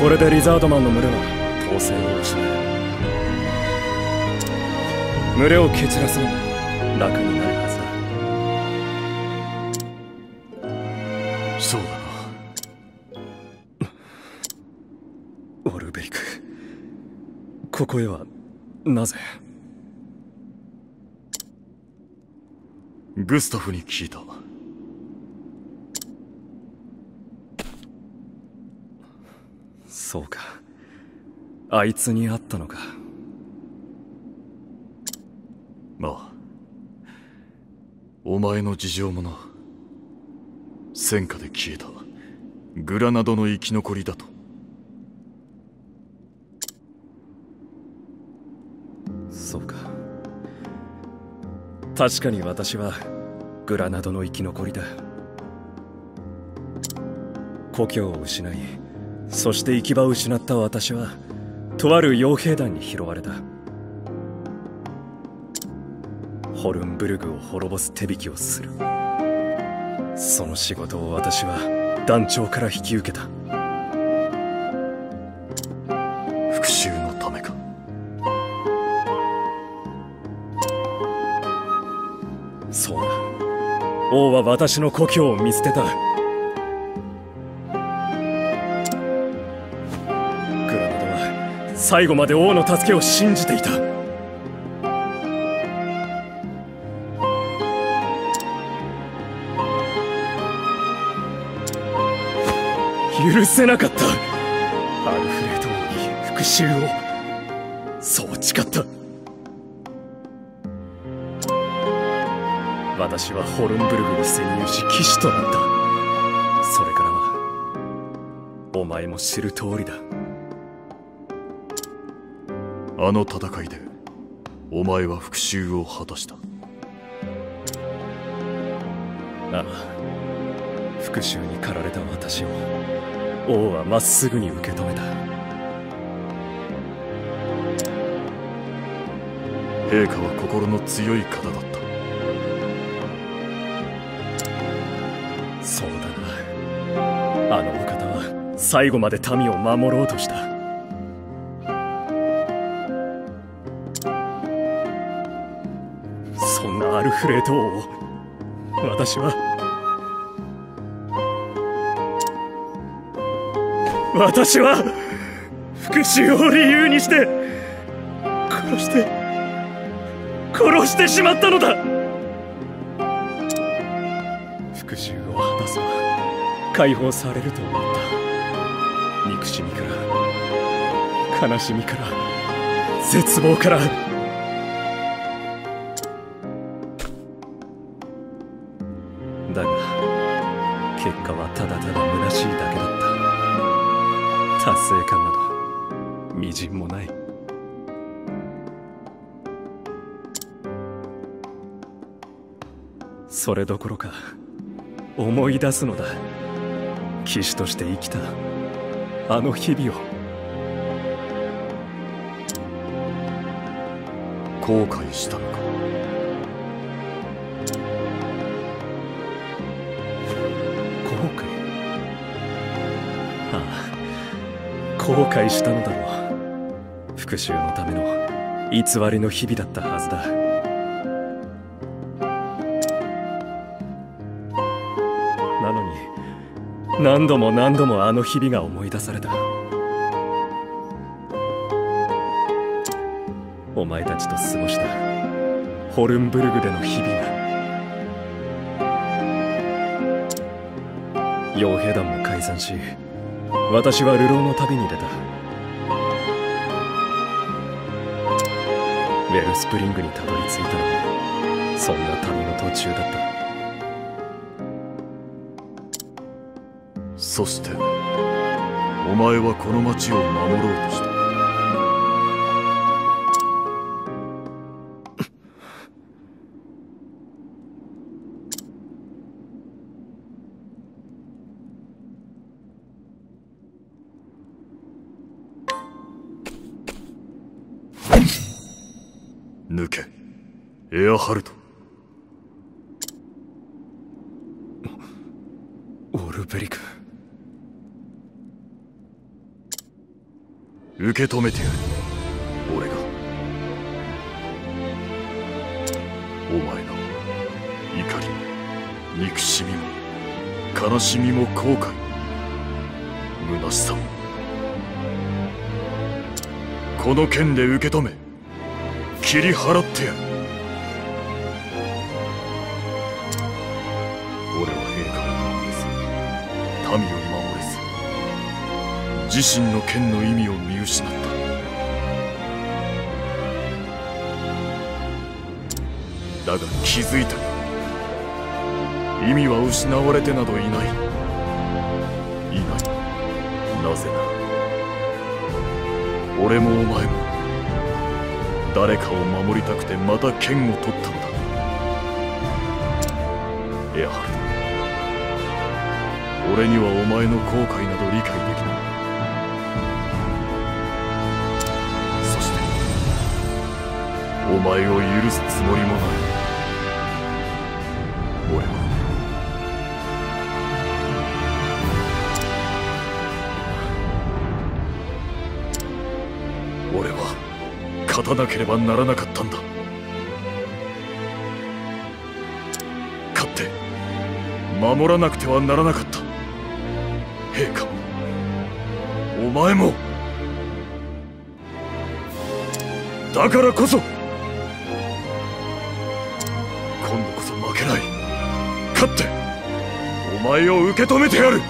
これでリザードマンの群れは統制を失う。群れを蹴散らすのも楽になるはずだ。 そうだな。 オルベリク、ここへはなぜ？ グスタフに聞いた。 そうか、あいつに会ったのか。 まあ、お前の事情もな。戦火で消えたグラナドの生き残りだと。 そうか、確かに私はグラナドの生き残りだ。故郷を失い、そして行き場を失った私はとある傭兵団に拾われた。ホルンブルグを滅ぼす手引きをする、その仕事を私は団長から引き受けた。 復讐のためか。 そうだ、王は私の故郷を見捨てた。グラナドは最後まで王の助けを信じていた。許せなかった、アルフレード王に復讐を。そう誓った。私はホルンブルグに潜入し騎士となった。それからはお前も知る通りだ。 あの戦いでお前は復讐を果たした。 ああ、復讐に駆られた私を王はまっすぐに受け止めた。 陛下は心の強い方だった。 そうだな、あのお方は最後まで民を守ろうとした。そんなアルフレード王を私は復讐を理由にして殺してしまったのだ。復讐を果たせば解放されると思った。憎しみから悲しみから絶望から。だが結果はただただ虚しいだけだった。達成感などみじんもない。それどころか思い出すのだ、騎士として生きたあの日々を。 後悔したのか。 後悔？ああ、後悔したのだろう。復讐のための偽りの日々だったはずだ。なのに何度も何度もあの日々が思い出された。お前たちと過ごしたホルンブルグでの日々が。傭兵団も解散し、私は流浪の旅に出た。ウェルスプリングにたどり着いたのもそんな旅の途中だった。 そしてお前はこの町を守ろうとした。抜け、エアハルト。 オルベリク。 受け止めてやる。俺がお前の怒り、憎しみも悲しみも後悔、虚しさもこの剣で受け止め切り払ってやる。俺は陛下を守れず、民を守れず、自身の剣の意味を見失った。だが気づいた。意味は失われてなどいない。なぜなら俺もお前も誰かを守りたくてまた剣を取ったのだ。エアハルト、俺にはお前の後悔など理解できない。そしてお前を許すつもりもない。俺は勝たなければならなかったんだ。勝って守らなくてはならなかった。陛下もお前も。だからこそ今度こそ負けない。勝ってお前を受け止めてやる。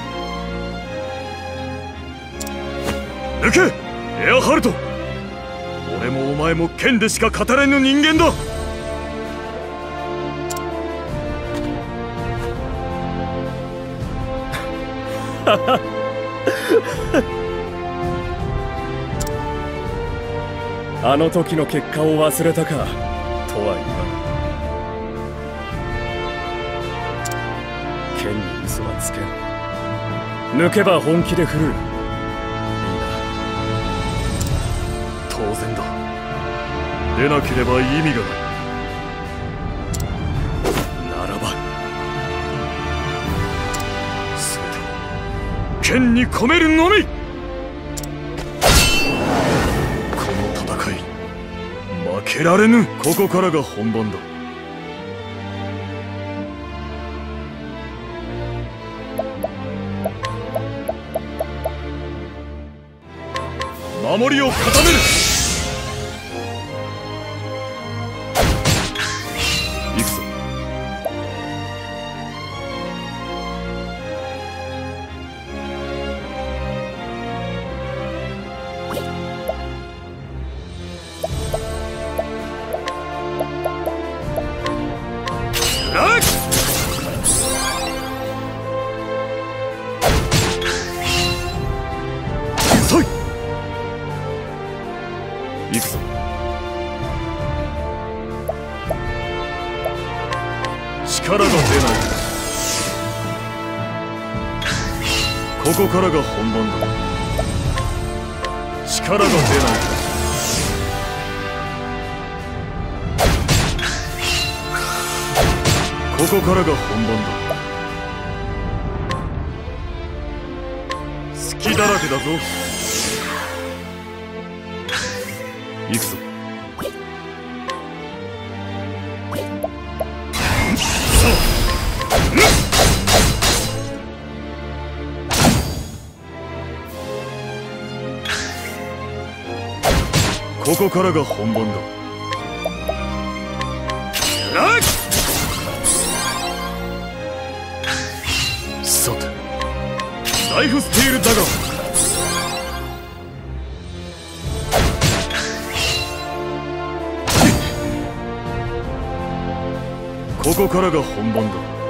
抜けエアハルト。俺もお前も剣でしか語れぬ人間だ。 あの時の結果を忘れたかとは言わん。剣に嘘はつけん。抜けば本気で振るう。 当然だ。出なければ意味がない。ならば全てを剣に込めるのみ。この戦い負けられぬ。ここからが本番だ。守りを固める。行くぞ。遅い。行くぞ。力が出ない。ここからが本番だ。力が出ない。ここからが本番だ。隙だらけだぞ。行くぞ。ここからが本番だ。さて、ライフスティールダガー。ここからが本番だ。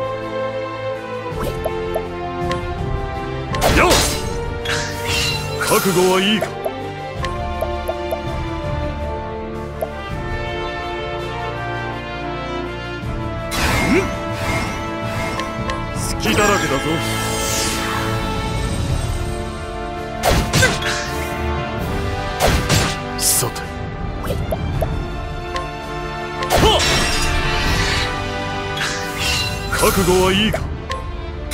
よっ、覚悟はいいか。隙だらけだぞ。さて、覚悟はいいか。さ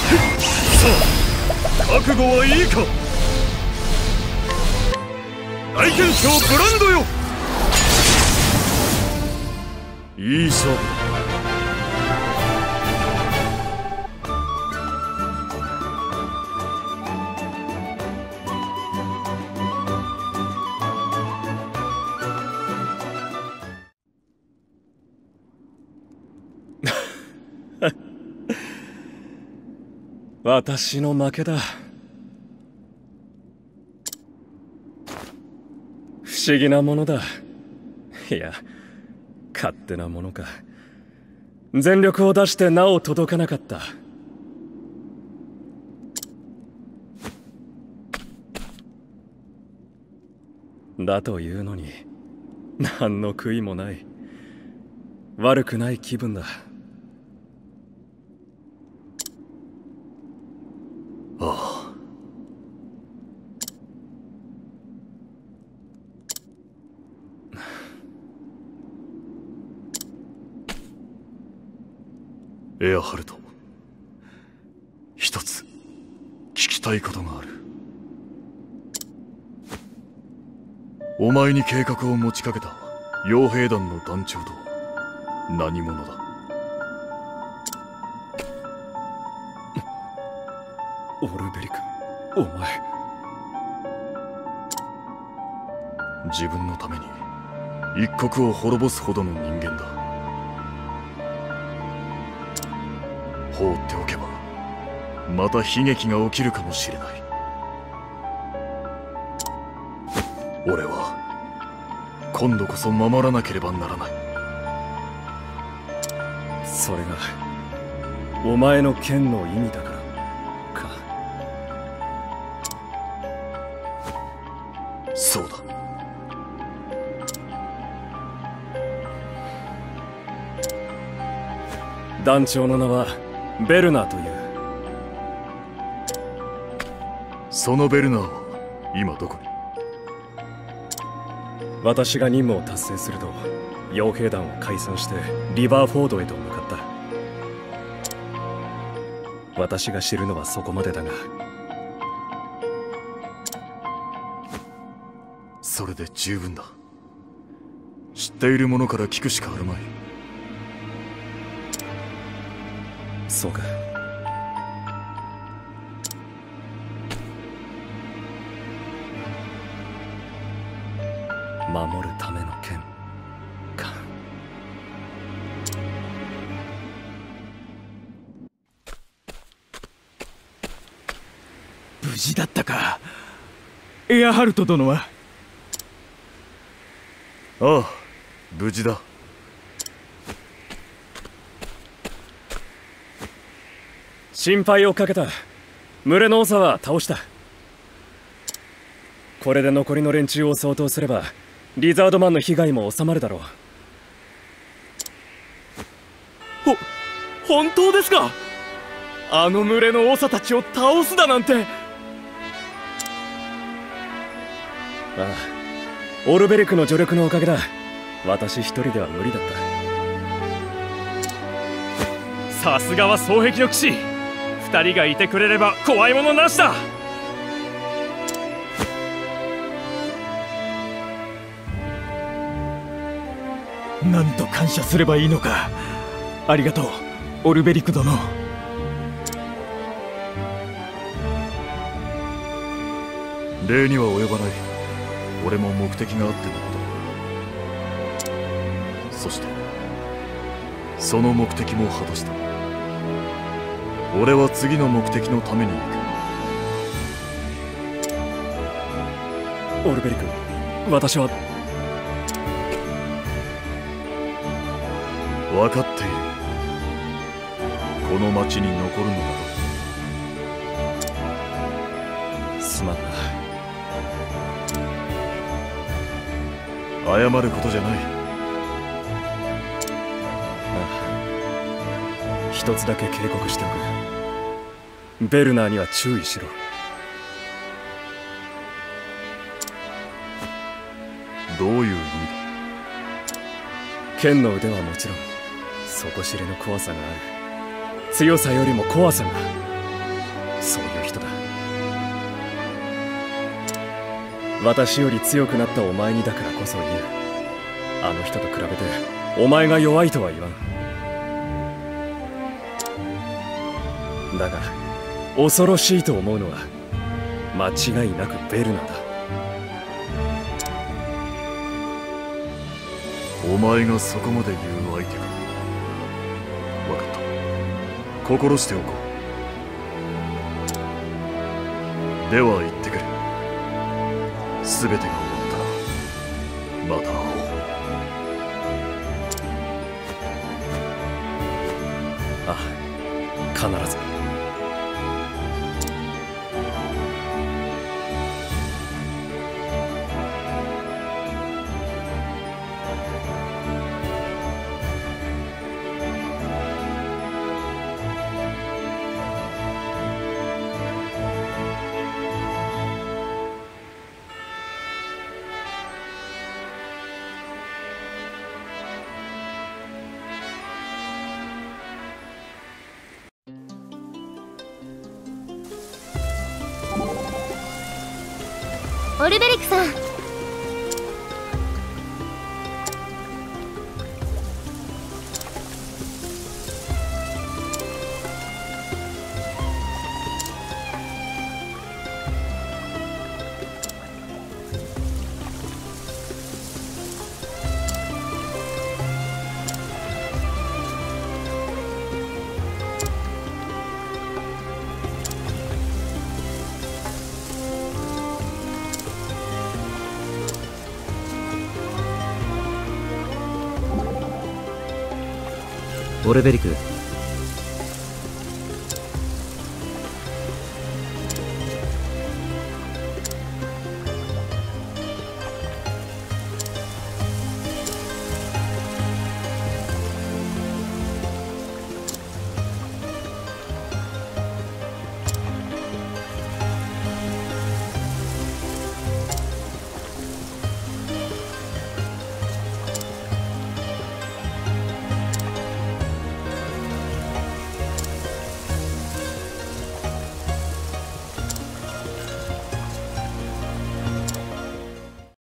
あ、覚悟はいいか。 大剣将ブランドよ。いい勝負だ。 私の負けだ。不思議なものだ。いや、勝手なものか。全力を出してなお届かなかった。だというのに何の悔いもない。悪くない気分だ。 ああ。エアハルト、一つ聞きたいことがある。お前に計画を持ちかけた傭兵団の団長と何者だ？ オルベリク、お前。 自分のために一国を滅ぼすほどの人間だ。放っておけばまた悲劇が起きるかもしれない。俺は今度こそ守らなければならない。 それがお前の剣の意味だからか。 そうだ。 団長の名はベルナーという。 そのベルナーは今どこに？ 私が任務を達成すると傭兵団を解散してリバーフォードへと向かった。私が知るのはそこまでだが。 それで十分だ。知っているものから聞くしかあるまい。 そうか。守るための剣か。 無事だったか。エアハルト殿は？ ああ、無事だ。 心配をかけた。群れの長は倒した。これで残りの連中を掃討すればリザードマンの被害も収まるだろう。 本当ですか？あの群れの長たちを倒すだなんて。 ああ、オルベリクの助力のおかげだ。私一人では無理だった。 さすがは双璧の騎士。二人がいてくれれば怖いものなしだ。なんと感謝すればいいのか。ありがとう、オルベリク殿。 礼には及ばない。俺も目的があってのこと。そしてその目的も果たした。俺は次の目的のために行く。オルベリク、私は。 分かっている。この町に残るのだろう。 すまんな。 謝ることじゃない。 ああ、一つだけ警告しておく。ベルナーには注意しろ。 どういう意味だ？ 剣の腕はもちろん底知れぬ怖さがある。強さよりも怖さが、そういう人だ。 私より強くなったお前にだからこそ言う。あの人と比べてお前が弱いとは言わん。だが恐ろしいと思うのは間違いなくベルナだ。 お前がそこまで言う相手か。分かった。心しておこう。では行ってくる。全てが終わったらまた会おう。 ああ、必ず。 オルベリクさん、 オルベリク、